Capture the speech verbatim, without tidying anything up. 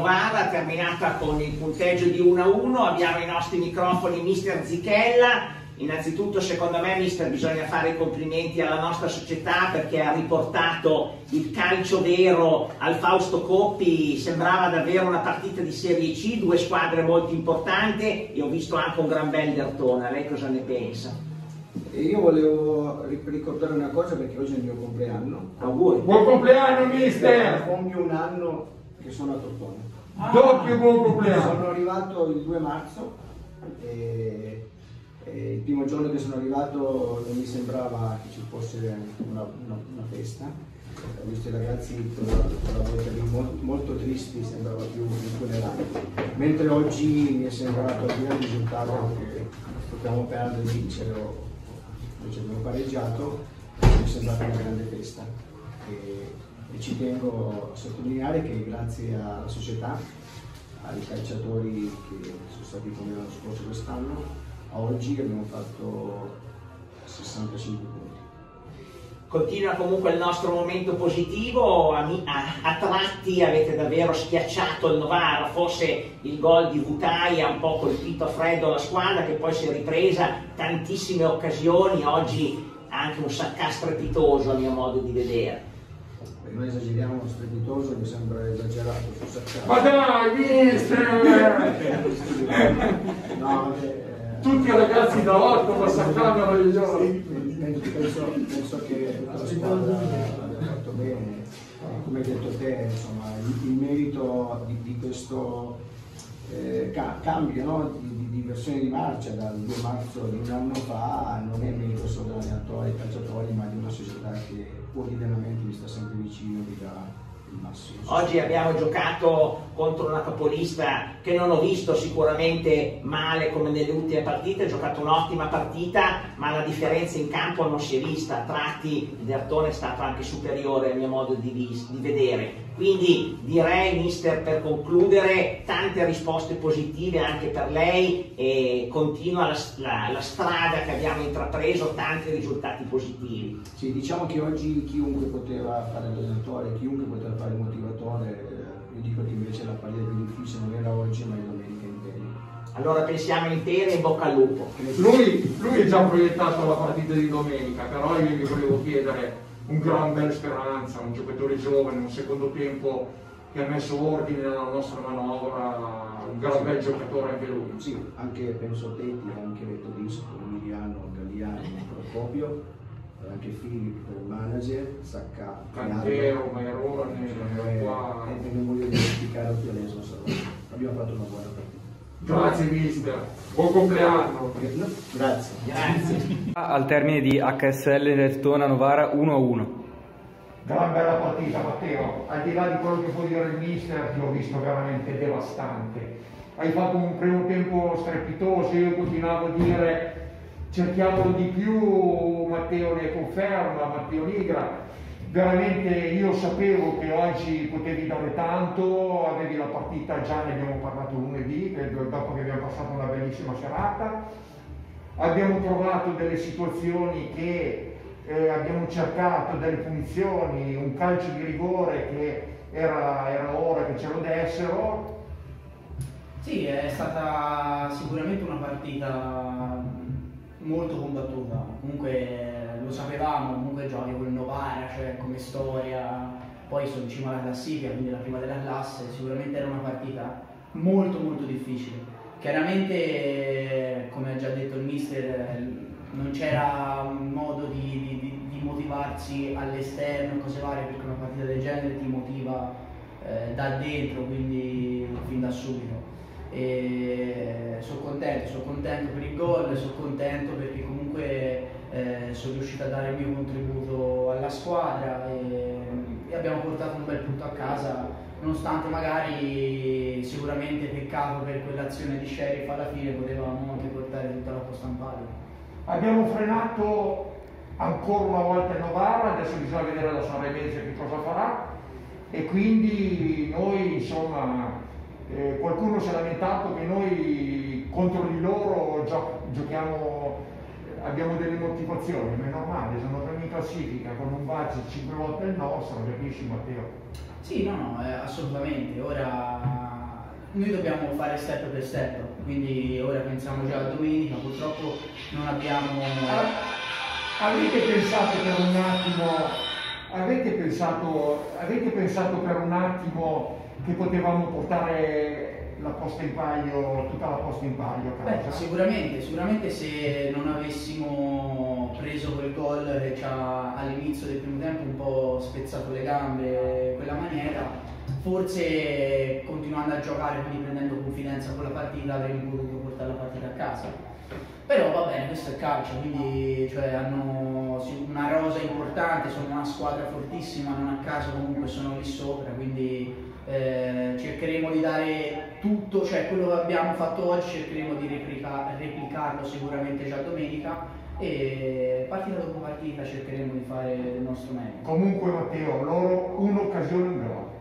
Novara, terminata con il punteggio di uno a uno. Abbiamo ai nostri microfoni mister Zichella. Innanzitutto, secondo me, mister, bisogna fare i complimenti alla nostra società perché ha riportato il calcio vero al Fausto Coppi. Sembrava davvero una partita di Serie C, due squadre molto importanti, e ho visto anche un gran bel Dertona. Lei cosa ne pensa? E io volevo ricordare una cosa perché oggi è il mio compleanno. Auguri. Buon compleanno, mister! Compio un anno che sono a Tortona. Ah. Doppio buon compleanno! Sono arrivato il due marzo e, e il primo giorno che sono arrivato non mi sembrava che ci fosse una, una, una festa. Ho visto i ragazzi con la, con la volta lì molto, molto tristi, sembrava più funerale. Mentre oggi mi è sembrato al il risultato che potevamo perdere e vincere, o invece abbiamo pareggiato, mi è sembrata una grande festa. E, e ci tengo a sottolineare che grazie alla società, ai calciatori che sono stati con me l'anno scorso quest'anno, a oggi abbiamo fatto sessantacinque punti. Continua comunque il nostro momento positivo, a, a, a tratti avete davvero schiacciato il Novara, forse il gol di Vutai ha un po' colpito a freddo la squadra che poi si è ripresa, tantissime occasioni, oggi anche un Sacca strepitoso a mio modo di vedere. Noi esageriamo strepitoso, mi sembra esagerato su Sacca. Ma dai, mister! No, eh, tutti i ragazzi da otto ma Sacca meraviglioso. Penso, penso che tutta la squadra abbia fatto bene, come hai detto te, insomma, il, il merito di, di questo eh, ca cambio, no? di, di versione di marcia dal due marzo di un anno fa non è merito solo dell'allenatore e dei calciatori, ma di una società che quotidianamente mi sta sempre vicino e mi dà il massimo. Oggi abbiamo giocato contro una capolista che non ho visto sicuramente male come nelle ultime partite, ha giocato un'ottima partita, ma la differenza in campo non si è vista. A tratti il Dertona è stato anche superiore a mio modo di, di vedere. Quindi direi, mister, per concludere, tante risposte positive anche per lei e continua la, la, la strada che abbiamo intrapreso, tanti risultati positivi. Sì, diciamo che oggi chiunque poteva fare l'allenatore, chiunque poteva fare il motivatore. Io dico che invece la partita più difficile non era oggi ma è domenica interi. Allora pensiamo interi e in bocca al lupo. Lui, lui è già proiettato la partita di domenica, però io mi volevo chiedere un gran bel Speranza, un giocatore giovane, un secondo tempo che ha messo ordine nella nostra manovra, un gran bel giocatore anche lui. Sì, anche penso Teti, anche Todisco, Emiliano, Galliano, Procopio, anche Filippo, il manager, Sacca, Cantero, Mairone, qua. E non voglio dimenticare Ottianeso, abbiamo fatto una buona partita. Grazie mister, buon compleanno. Grazie. Grazie. Al termine di H S L Dertona Novara uno a uno. Gran bella partita Matteo, al di là di quello che può dire il mister, ti ho visto veramente devastante. Hai fatto un primo tempo strepitoso, io continuavo a dire cerchiamolo di più, Matteo ne conferma, Matteo Nigra. Veramente io sapevo che oggi potevi dare tanto, avevi la partita già, ne abbiamo parlato lunedì, dopo che abbiamo passato una bellissima serata. Abbiamo trovato delle situazioni che eh, abbiamo cercato, delle punizioni, un calcio di rigore che era, era ora che ce lo dessero. Sì, è stata sicuramente una partita molto combattuta, comunque lo sapevamo, comunque giochi con il Novara, cioè come storia, poi sono in cima alla classifica, quindi la prima della classe, sicuramente era una partita molto molto difficile. Chiaramente, come ha già detto il mister, non c'era un modo di, di, di motivarsi all'esterno, cose varie, perché una partita del genere ti motiva eh, da dentro, quindi fin da subito. E sono contento, sono contento per il gol, sono contento perché comunque eh, sono riuscito a dare il mio contributo alla squadra e, e abbiamo portato un bel punto a casa, nonostante magari sicuramente peccato per quell'azione di Sheriff alla fine, potevamo anche portare tutta la posta in palio. Abbiamo frenato ancora una volta il Novara, adesso bisogna vedere la Sanremese che cosa farà e quindi noi insomma Eh, qualcuno si è lamentato che noi contro di loro gio giochiamo, abbiamo delle motivazioni, ma è normale, sono primi in classifica con un budget cinque volte il nostro, capisci Matteo? Sì, no, no, eh, assolutamente. Ora noi dobbiamo fare step per step, quindi ora pensiamo già a domenica, purtroppo non abbiamo... Avete pensato per un attimo, avete pensato, avete pensato per un attimo che potevamo portare la posta in palio, tutta la posta in palio a casa? Beh, sicuramente, sicuramente se non avessimo preso quel gol che ci ha all'inizio del primo tempo un po' spezzato le gambe in quella maniera, forse continuando a giocare, quindi prendendo confidenza con la partita, avremmo potuto portare la partita a casa. Però va bene, questo è calcio, quindi cioè, hanno una rosa importante, sono una squadra fortissima, non a caso comunque sono lì sopra, quindi eh, cercheremo di dare tutto, cioè quello che abbiamo fatto oggi cercheremo di replica, replicarlo sicuramente già domenica e partita dopo partita cercheremo di fare il nostro meglio. Comunque Matteo, loro un'occasione in gol.